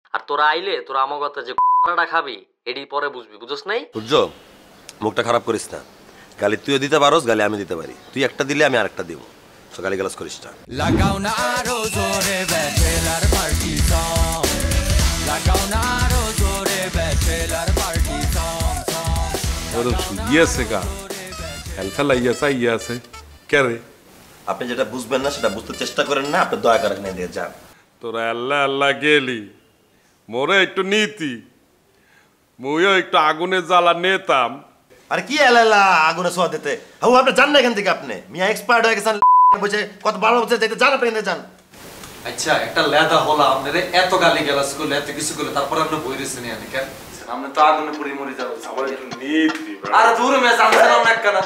আর তোরা আইলে তোরা আমার কথা যে টা খাবি এডি পরে বুঝবি, বুঝছ নাই? সূর্য, মুখটা খারাপ করিস না। গালি তুইও দিতে পারোস, গালি আমি দিতে পারি। তুই একটা দিলে আমি আরেকটা দিব। সো গালি গালাজ করিস না। লাগাও না আরো জোরে ব্যাচেলার পার্টি সং, লাগাও না আরো জোরে ব্যাচেলার পার্টি সং সং। ওরে শুইয়াছে কা খেলফেলা ইয়াছে কে রে? আপনি যেটা বুঝবেন না সেটা বুঝতে চেষ্টা করেন না। আপনি দয়া করে এখানে দিয়ে যান। তোরা আল্লাহ আল্লাহ গেলি, মোরে একটু নীতি, মুইও একটু আগুনে জ্বালা নেতাম। আরে কি এলালা আগুনে ছোঁয়া দিতে? হাউ আপনি জান না এখান থেকে। আপনি মিয়া এক্সপায়ার্ড হয়ে গেছেন, বুঝে কত 12 বছর যাইতে জান। আপনি এখানে যান। আচ্ছা একটা লেদা হলা আপনাদের এত গালি গালাজ করলে এত কিছু করলে তারপরে আপনি বই রেছেন আনি কেন? আপনি তো আগুনে পুড়ি মরে যাবেন। আবার একটু নীতি আরে দূর মে জানছিলাম না কেন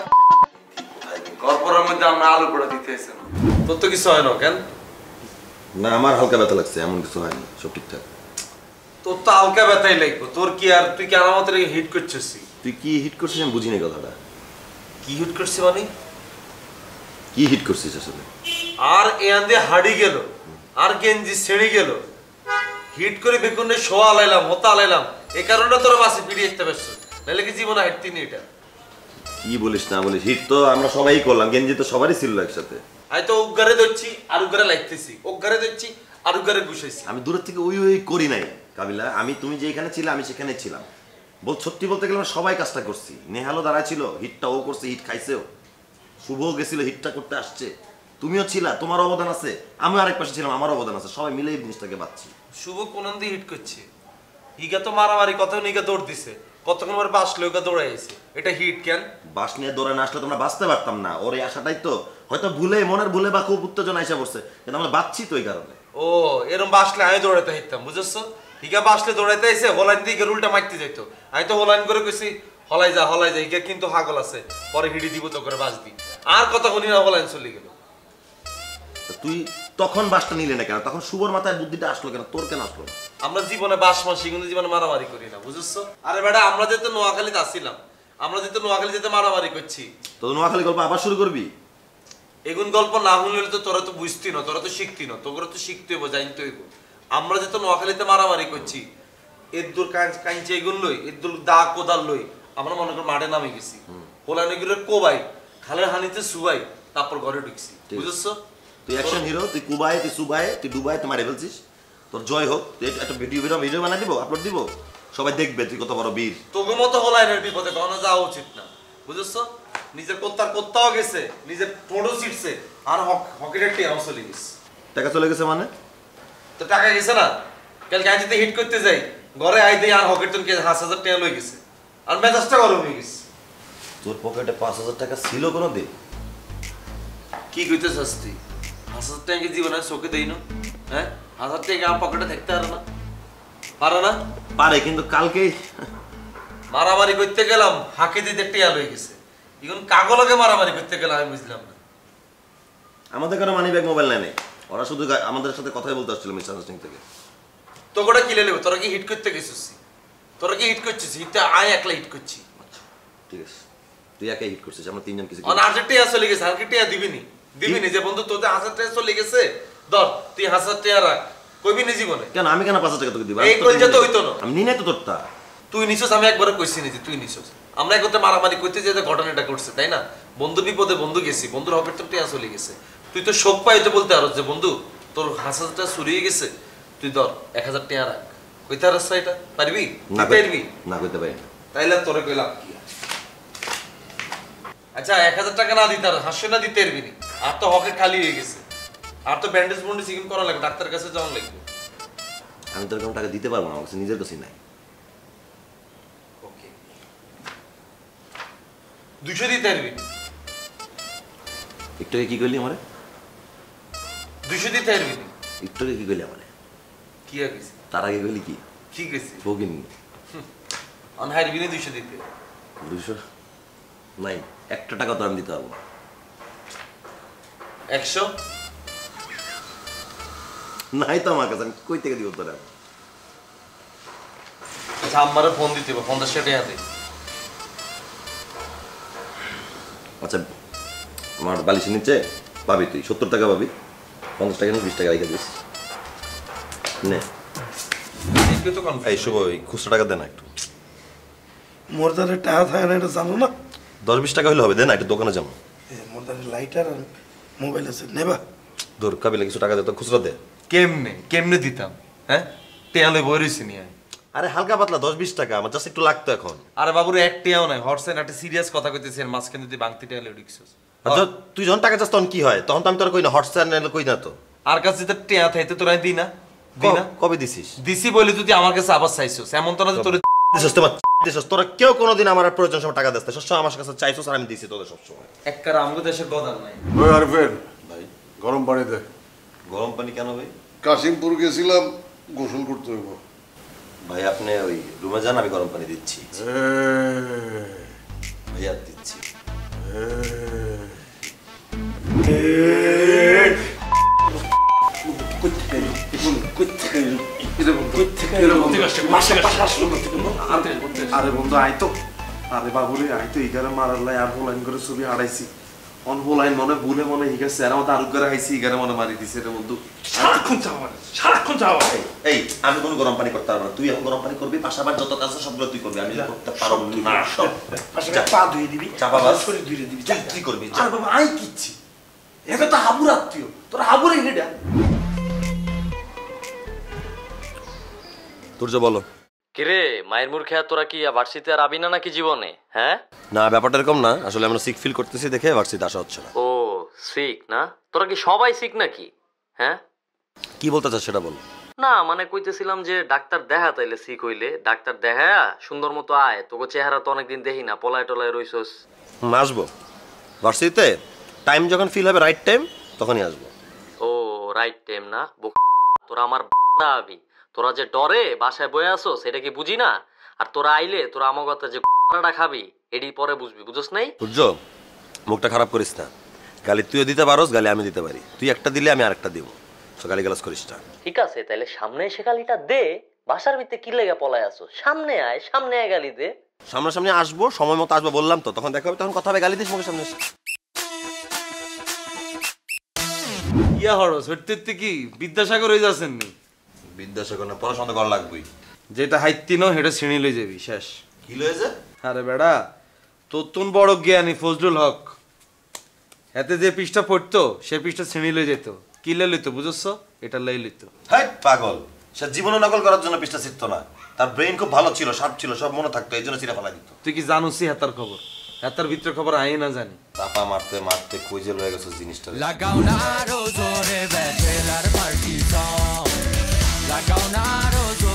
গরপরের মধ্যে আমরা আলু পোড়া দিতেছে না। তোর তো কিছু হয় না কেন? না, আমার হালকা ব্যথা লাগছে, এমন কিছু হয়নি, সব ঠিকঠাক। তোর তো হালকা ব্যথাই লাগবে। তোর কি আর তুই কি আমার মতো হিট করছিস? তুই কি হিট করছিস আমি বুঝিনি কথাটা। কি হিট করছিস মানে? কি হিট করছিস আসলে? আর এখান দিয়ে হাড়ি গেল আর গেঞ্জি ছেড়ে গেল, হিট করে বেগুনে শোয়া লাইলাম হতা লাইলাম, এই কারণে তোর বাসে পিড়িয়ে দেখতে পারছ, নাহলে কি জীবনে হাঁটতি নি? এটা কি বলিস না বলিস, হিট তো আমরা সবাই করলাম, গেঞ্জি তো সবারই ছিল একসাথে। আমি তো উগারে ধরছি আর উগারে লাগতেছি, উগারে ধরছি আর উগারে গুছাইছি। আমি দূরের থেকে ওই করি নাই কাবিলা। তুমি যেখানে ছিলে আমি সেখানে ছিলাম। সত্যি বলতে গেলে আমরা সবাই কাজটা করছি। নেহালও দাঁড়ায় ছিল, হিটটা ও করছে, হিট খাইছেও। শুভও গেছিল, হিটটা করতে আসছে। তুমিও ছিলা, তোমার অবদান আছে। আমি আরেক পাশে ছিলাম, আমার অবদান আছে। সবাই মিলে এই জিনিসটাকে বাঁচছি। শুভ কোন দিয়ে হিট করছে? ইগা তো মারামারি কত নিগা দৌড় দিছে, কতক্ষণ পরে বাসলো ওগা দৌড়াই আইছে। এটা হিট কেন? বাস নিয়ে দৌড়ে না আসলে তোমরা বাঁচতে পারতাম না। ওর এই আশাটাই তো হয়তো ভুলে, মনের ভুলে বা খুব উত্তেজনা এসে পড়ছে, কিন্তু আমরা বাঁচছি তো এই কারণে। ও এরকম বাসলে আমি দৌড়াইতে হইতাম, বুঝছো? হিগা বাসলে দৌড়াইতে আইছে, হলাইন দিকে উল্টা মারতে যাইতো। আমি তো হলাইন করে কইছি হলাই যা হিগা কিন্তু হাগল আছে, পরে হিড়ি দিব তো করে বাস দি। আর কতক্ষণই না হলাইন চলে গেল। তুই তখন বাসটা নিলে না কেন? তখন শুভর মাথায় বুদ্ধিটা আসলো কেন? তোর কেন আসলো না? আমরা জীবনে বাস মাসি কিন্তু জীবনে মারামারি করি না, বুঝছো? আরে বেটা আমরা যেহেতু নোয়াখালীতে আসছিলাম, আমরা যেহেতু নোয়াখালী যেতে মারামারি করছি, তো নোয়াখালী গল্প আবার শুরু করবি? এগুন গল্প না শুনলে তো তোরা তো বুঝতি না, তোরা তো শিখতি না, তোরা তো শিখতে হইব, জানতে হইব। আমরা যেহেতু নোয়াখালীতে মারামারি করছি, এর দূর কাঞ্চে এগুন লই, এর দূর দা কোদাল লই, আমরা মনে করি মাঠে নামে গেছি, হোলানিগুলোর কোবাই খালের হানিতে সুবাই, তারপর ঘরে ঢুকছি, বুঝছো? তুই অ্যাকশন হিরো, তুই কুবায়, তুই সুবায়, তুই ডুবায়, তুই মারে ফেলছিস। তোর জয় হোক। তুই একটা ভিডিও বানাই দিব, আপলোড দিব, সবাই দেখবে তুই কত বড় বীর। তোকে মতো হোলাইনের বিপদে কখনো যাওয়া উচিত না, বুঝছো? নিজের কোত্তাও গেছে, নিজের টোটো ছিটছে, আর হকেটের টিয়াও চলে গেছে। টাকা চলে গেছে মানে? তো টাকা গেছে না? কালকে আজ হিট করতে যাই, ঘরে আই দেই আর হকেট তোকে ৫,০০০ টাকা লই গেছে, আর মেজাজটা গরম হয়ে গেছে। তোর পকেটে ৫,০০০ টাকা ছিল কোনোদিন? কি কইতেছস তুই? ৫,০০০ টাকা কি জীবনে চোখে দেই না? হ্যাঁ, ১,০০০ টাকা আমার পকেটে থাকতে পারে না? পারে না? পারে, কিন্তু কালকেই মারামারি করতে গেলাম, হাঁকে দিতে টিয়া লই গেছে। এখন কাগলকে মারামারি করতে গেলাম, আমি বুঝলাম না। আমাদের কারো মানি ব্যাগ মোবাইল নেই। ওরা শুধু আমাদের সাথে কথাই বলতে আসছিল মিসআন্ডারস্ট্যান্ডিং থেকে। তোকে কি লেলে? তোরা কি হিট করতে গেছিস? তোরা কি হিট করছিস? হিটটা আয় একলা হিট করছি। ঠিক আছে, তুই একাই হিট করছিস, আমরা তিনজন কিছু। আর ১,০০০ টাকা চলে গেছে, আর কি টাকা দিবিনি? দিবিনি যে বন্ধু তোদের ১,০০০ টাকা চলে গেছে, ধর তুই ১,০০০ টাকা রাখ, কইবি নি জীবনে? কেন আমি কেন ৫,০০০ টাকা তোকে দিব? এই কইলে তো হইতো না। আমি নি নাই তো তোরটা। তুই নিছস, আমি একবার কইছি নি যে তুই নিছস। আমরা একবার মারামারি করতে যেতে ঘটনাটা ঘটছে, তাই না? বন্ধু বিপদে বন্ধু গেছি, বন্ধুর হকের তো টাকা চলে গেছে। তুই তো শোক পাইতে বলতে আরো যে বন্ধু তোর ৫,০০০ টাকা চুরিয়ে গেছে, তুই ধর ১,০০০ টাকা রাখ। কইতে পারছ এটা? পারবি? না পারবি? না, কইতে পারি না। তাইলে তোরে কইলাম কি? আচ্ছা ১,০০০ টাকা না দিতে আর ৫০০ না দিতে পারবি নি? আর তো হকেট খালি হয়ে গেছে, আর তো ব্যান্ডেজ বন্ডেজ ইগিন করা লাগবে, ডাক্তারের কাছে যাওয়া লাগবে। আমি তোর কোনো টাকা দিতে পারবো না, আমার কাছে নিজের কাছেই নাই। ওকে, ২০০ দিতে পারবি? একটু কি করলি আমারে? ২০০ দিতে পারবি? একটু কি করলি আমারে? কি আর কইছি? তার আগে করলি কি? কি কইছি? বকিন অনহাইরবি নি ২০০ দিতে? ২০০ নাই, একটা টাকা তো আমি দিতে পারবো না। ১০০? নাই তো আমার কাছে, আমি কই থেকে দিব তোরা? আচ্ছা আমারে ফোন দিতে হবে, ৫০ টাকা দে। আচ্ছা আমার বালিশের নিচে পাবি, তুই ৭০ টাকা পাবি, ৫০ টাকা নিয়ে ২০ টাকা রেখে দিস নে। আজকে তো এই কনফার্ম শুভ ওই খুচরা টাকা দে না একটু। মোর দ্বারে টাকা থাকে না এটা জানো না? 10-20 টাকা হলে হবে, দে না একটু দোকানে যাবো। মোর দ্বারে লাইটার আর মোবাইল আছে, নেবা? দূর কাবিলা কিছু টাকা দে তো, খুচরা দে। কেমনে দিতাম? হ্যাঁ টেয়ালে বই রইছি নিয়ে। আরে হালকা পাতলা 10-20 টাকা, আমার জাস্ট একটু লাগতো এখন। আরে বাবুর একটিও নাই, হটসেন একটা সিরিয়াস কথা কইতেছেন, মাঝখানে যদি বাংতি টেয়ালে উঠছিস। আচ্ছা তুই যখন টাকা চাস তখন কি হয়? তখন তো আমি তোর কই না, হটস্টার কই না তো। আর কাছে তো টেয়া থাইতে তোরা দিই না, দিই না। কবে দিছিস? দিছি বলে তুই আমার কাছে আবার চাইছস, এমন তো না যে তোর দিছিস তোমার দিছিস, তোরা কেউ কোনোদিন আমার আর প্রয়োজন সময় টাকা দিস না, সবসময় আমার কাছে চাইছস আর আমি দিছি তোদের সবসময়। একবার আমগো দেশের গদার নাই। ওই আরফেন ভাই গরম পানি দে। গরম পানি কেন ভাই? কাশিমপুর গেছিলাম, গোসল করতে হইব। ভাই আপনি ওই রুমে যান, আমি গরম পানি দিচ্ছি। ভাইয়া দিচ্ছি। আরে বন্ধু আইতো, আরে বাবুরে আইতো, ইগারে মারার লাই আর হোলাইন করে ছবি হারাইছি। অন হোলাইন মনে ভুলে মনে হিগাছে, আর আমার দারুক করে হাইছি, ইগারে মনে মারি দিছে রে বন্ধু। সারাক্ষণ চাওয়া এই আমি কোনো গরম পানি করতে পারবো না, তুই এখন গরম পানি করবি, পাশাপাশি যত কাজ আছে সবগুলো তুই করবি, আমি করতে পারবো না। পা ধুয়ে দিবি, চাপা বাস। শরীর ধুয়ে দিবি। তুই কি করবি? আর বাবা আই কিচ্ছি, এটা তো হাবুর আত্মীয়, তোর হাবুরে হেডা। তোর বলো। কিরে মায়ের মুর খেয়া তোরা কি ভার্সিতে আর আবি না নাকি জীবনে? হ্যাঁ না ব্যাপারটা এরকম না, আসলে আমরা সিক ফিল করতেছি দেখে ভার্সিতে আসা হচ্ছে না। ও সিক না? তোরা কি সবাই সিক নাকি? হ্যাঁ কি বলতে চাস সেটা বল। না মানে কইতেছিলাম যে ডাক্তার দেখা, তাইলে সিক হইলে ডাক্তার দেখা সুন্দর মতো আয়, তোকে চেহারা তো অনেকদিন দেখি না, পলায় টলায় রইছস। আসবো ভার্সিটিতে, টাইম যখন ফিল হবে রাইট টাইম তখনই আসবো। ও রাইট টাইম না? তোরা আমার আবি, তোরা যে ডরে বাসায় বয়ে আসো সেটা কি বুঝি না? আর তোরা আইলে তোরা আমার কথা যে খাবি এডি পরে বুঝবি, বুঝছ নাই? সূর্য মুখটা খারাপ করিস না, গালি তুইও দিতে পারোস, গালি আমি দিতে পারি, তুই একটা দিলে আমি আরেকটা দিব, তো গালি গালাজ করিস না। ঠিক আছে তাইলে সামনে এসে গালিটা দে, বাসার ভিতরে কি লেগে পলায় আসো? সামনে আয়, সামনে আয় গালি দে। সামনাসামনি আসবো, সময় মতো আসবো বললাম তো, তখন দেখা হবে, তখন কথা হবে, গালি দিস মুখের সামনে এসে। ইয়া হরো সত্যি কি বিদ্যাসাগর হয়ে যাচ্ছেন নি? বিদ্যাসাগর না, পড়াশোনা করা লাগবেই। যেটা হাইতি ন সেটা ছিঁড়ি লই যাবি, শেষ। কি লয়েছে? আরে বেড়া তোর তুন বড় জ্ঞানী ফজলুল হক, এতে যে পৃষ্ঠা পড়তো সে পৃষ্ঠা ছিঁড়ি লই যেত, কি লে লইতো বুঝছ? এটা লাই লইতো। হ্যাঁ পাগল, সে জীবনে নকল করার জন্য পৃষ্ঠা শিখতো না, তার ব্রেন খুব ভালো ছিল, শার্প ছিল, সব মনে থাকতো, এই জন্য চিরা ফেলা দিত। তুই কি জানুসি হাতার খবর? হাতার ভিতরে খবর আই না জানি। চাপা মারতে মারতে কই যে লয়ে গেছে জিনিসটা। লাগাও না আরো জোরে ব্যাচেলার পার্টি সং, লাগাও না আরো জোরে